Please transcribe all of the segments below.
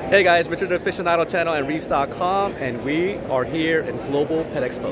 Hey guys, Richard the Aficionado channel and reefs.com, and we are here in Global Pet Expo.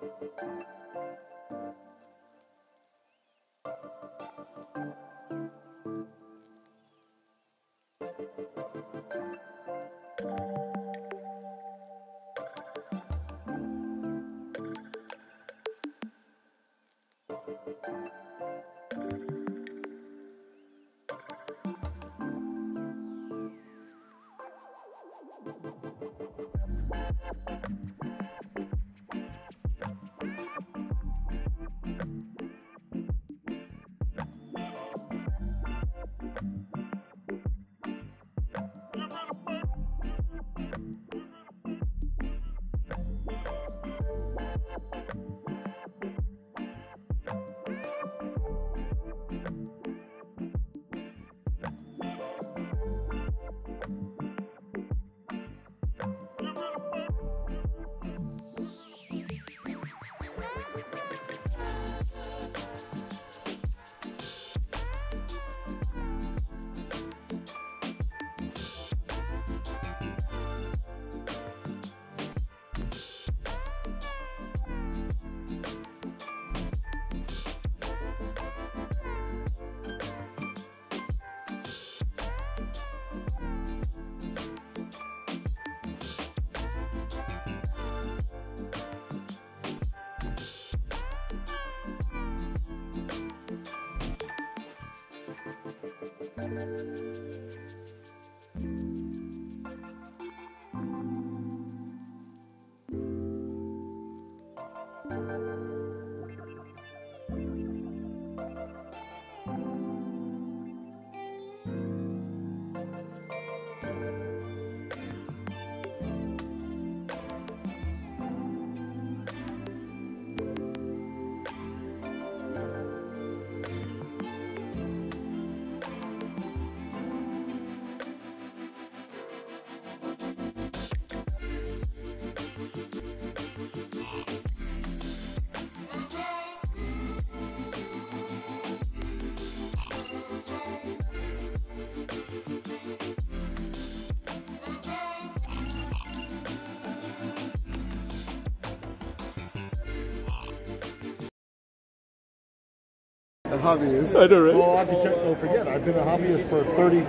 A hobbyist. I know, right? Oh, don't forget, I've been a hobbyist for 30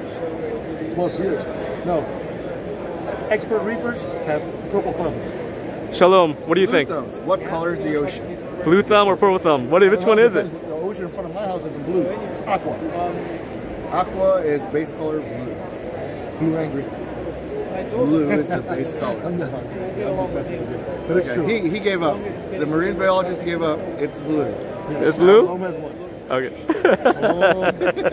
plus years. No, expert reefers have purple thumbs. Shalom, what do you think? Thumbs. What color is the ocean? Blue thumb or purple thumb? Which one is it? The ocean in front of my house isn't blue. It's aqua. Aqua is base color blue. Blue angry. Blue is the base color. I'm not hungry. I'm just messing with you. But it's true. He gave up. The marine biologist gave up. It's blue. It's blue? Gomez won. Okay.